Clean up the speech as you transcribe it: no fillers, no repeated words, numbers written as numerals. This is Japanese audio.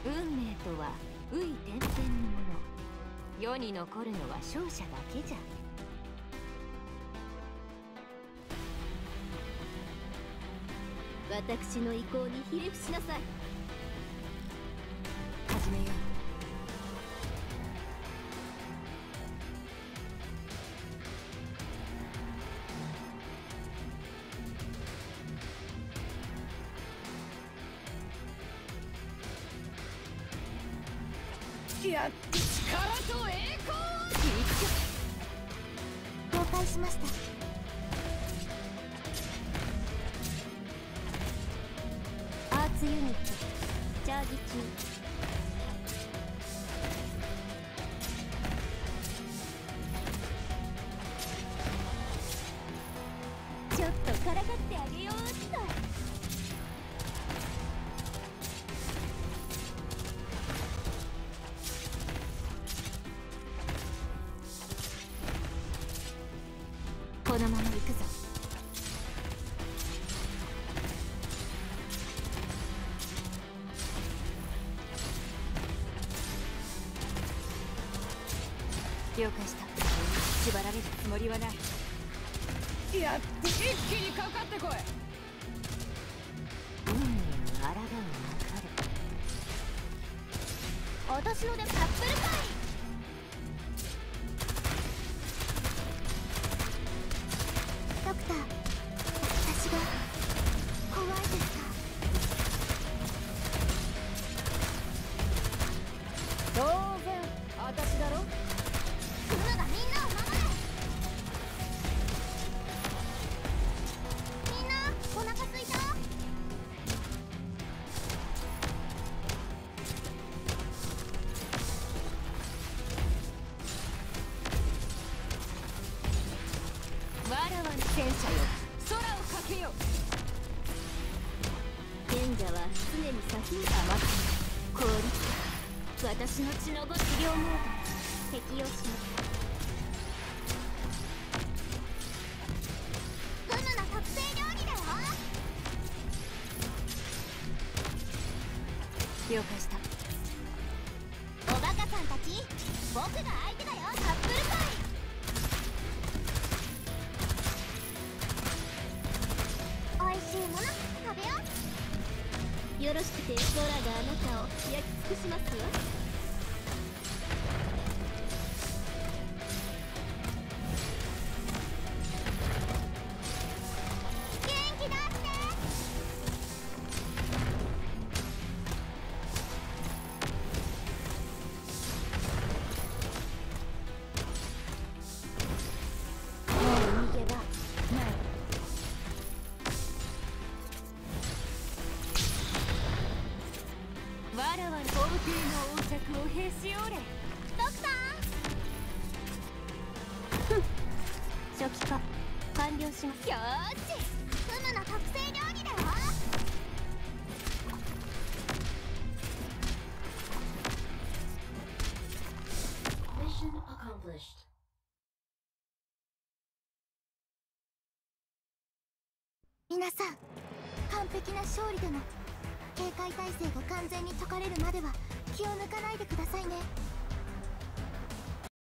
運命とは紆余転々のもの。世に残るのは勝者だけじゃ。 私の意向にひれ伏しなさい。 始めよう。 やっと力と栄光を了解しました。アーツユニットチャージ中。ちょっとからかってあげようっと。このまま行くぞ。 了解した。縛られるつもりはない。 やっと一気にかかってこい。 運命に抗うなかれ。 私のでタップルかい。ドクター、私が怖いですか？ 当然私だろ。 クムがみんなを守れ。みんなお腹すいた？ わらわの戦車よ、空をかけよ。 賢者は常に先に甘く効率。私の血のご治療モード適用します。クムの特製料理だよ。 了解した。 おバカさんたち、僕が相手だよ。タップルかい。おいしいもの食べよう。よろしくてゾラがあなたを焼き尽くしますわ。元気出して。もう逃げ場ない。 わらわの皇帝の王着をへし折れ。 ドクター。初期化完了します。 よーし。 クムの特製料理だよ。 Mission accomplished. 皆さん、完璧な勝利でも警戒態勢が完全に解かれるまでは気を抜かないでくださいね。